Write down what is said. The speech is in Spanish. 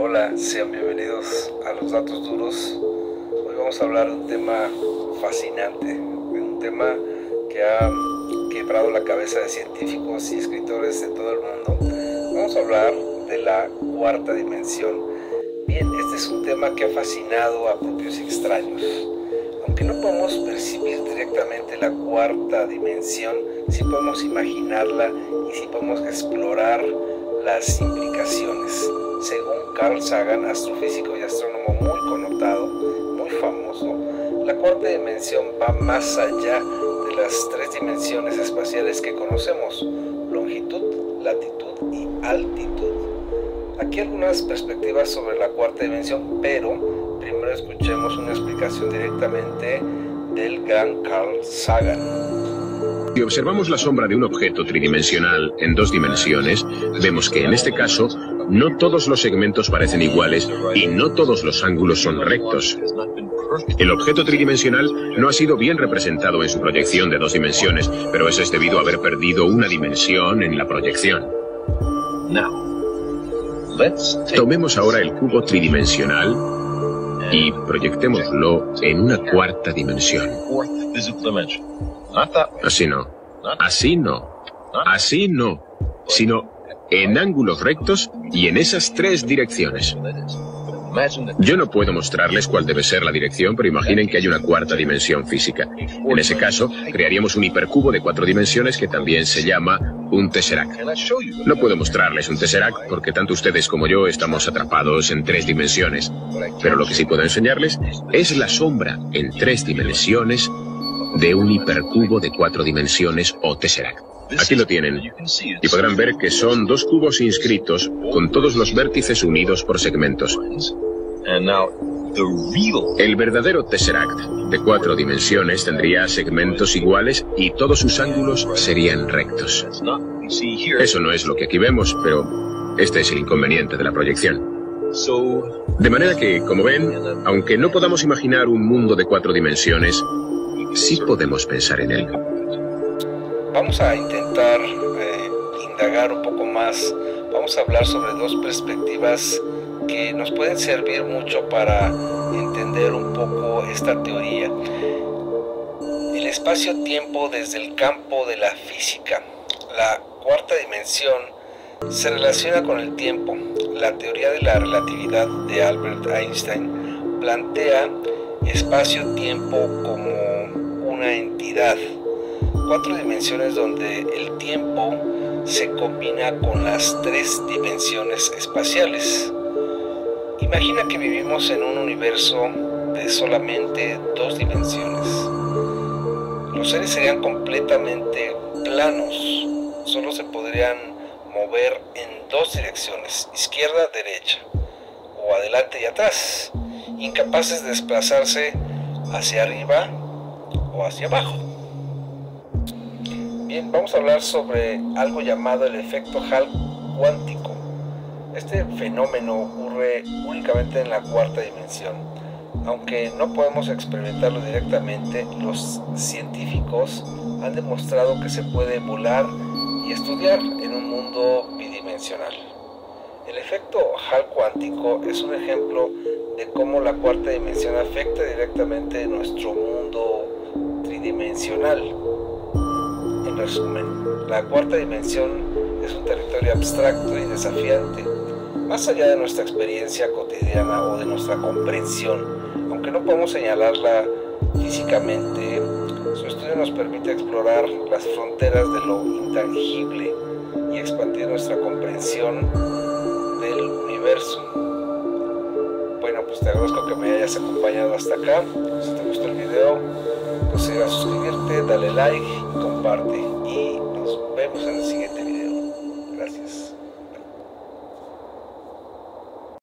Hola, sean bienvenidos a Los Datos Duros. Hoy vamos a hablar de un tema fascinante, de un tema que ha quebrado la cabeza de científicos y escritores de todo el mundo. Vamos a hablar de la cuarta dimensión. Bien, este es un tema que ha fascinado a propios y extraños. Aunque no podemos percibir directamente la cuarta dimensión, sí podemos imaginarla y sí podemos explorar las implicaciones. Según Carl Sagan, astrofísico y astrónomo muy connotado, muy famoso, la cuarta dimensión va más allá de las tres dimensiones espaciales que conocemos: longitud, latitud y altitud. Aquí algunas perspectivas sobre la cuarta dimensión, pero primero escuchemos una explicación directamente del gran Carl Sagan. Si observamos la sombra de un objeto tridimensional en dos dimensiones, vemos que en este caso no todos los segmentos parecen iguales y no todos los ángulos son rectos. El objeto tridimensional no ha sido bien representado en su proyección de dos dimensiones, pero eso es debido a haber perdido una dimensión en la proyección. Tomemos ahora el cubo tridimensional y proyectémoslo en una cuarta dimensión. Así no, así no, así no, sino en ángulos rectos y en esas tres direcciones. Yo no puedo mostrarles cuál debe ser la dirección, pero imaginen que hay una cuarta dimensión física. En ese caso, crearíamos un hipercubo de 4 dimensiones que también se llama un tesseract. No puedo mostrarles un tesseract porque tanto ustedes como yo estamos atrapados en 3 dimensiones. Pero lo que sí puedo enseñarles es la sombra en 3 dimensiones de un hipercubo de 4 dimensiones o tesseract. Aquí lo tienen, y podrán ver que son 2 cubos inscritos con todos los vértices unidos por segmentos. El verdadero tesseract de 4 dimensiones tendría segmentos iguales y todos sus ángulos serían rectos. Eso no es lo que aquí vemos, pero este es el inconveniente de la proyección. De manera que, como ven, aunque no podamos imaginar un mundo de 4 dimensiones, sí podemos pensar en él. Vamos a intentar indagar un poco más. Vamos a hablar sobre 2 perspectivas que nos pueden servir mucho para entender un poco esta teoría. El espacio-tiempo desde el campo de la física. La cuarta dimensión se relaciona con el tiempo. La teoría de la relatividad de Albert Einstein plantea espacio-tiempo como una entidad. 4 dimensiones donde el tiempo se combina con las 3 dimensiones espaciales. Imagina que vivimos en un universo de solamente 2 dimensiones. Los seres serían completamente planos, solo se podrían mover en 2 direcciones, izquierda, derecha, o adelante y atrás, incapaces de desplazarse hacia arriba o hacia abajo. Bien, vamos a hablar sobre algo llamado el efecto Hall cuántico. Este fenómeno ocurre únicamente en la cuarta dimensión. Aunque no podemos experimentarlo directamente, los científicos han demostrado que se puede volar y estudiar en un mundo bidimensional. El efecto Hall cuántico es un ejemplo de cómo la cuarta dimensión afecta directamente nuestro mundo tridimensional. En resumen, la cuarta dimensión es un territorio abstracto y desafiante, más allá de nuestra experiencia cotidiana o de nuestra comprensión. Aunque no podemos señalarla físicamente, su estudio nos permite explorar las fronteras de lo intangible y expandir nuestra comprensión del universo. Bueno, pues te agradezco que me hayas acompañado hasta acá. Si te gustó el video, considera suscribirte, dale like y comparte. Y